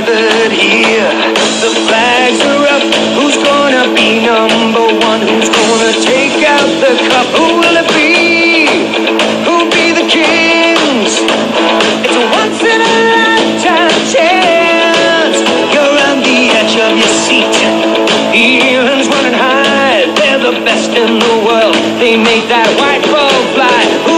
gathered here. The flags are up. Who's gonna be number one? Who's gonna take out the cup? Who will it be? Who'll be the kings? It's a once in a lifetime chance. You're on the edge of your seat. Feelings running high. They're the best in the world. They make that white ball fly.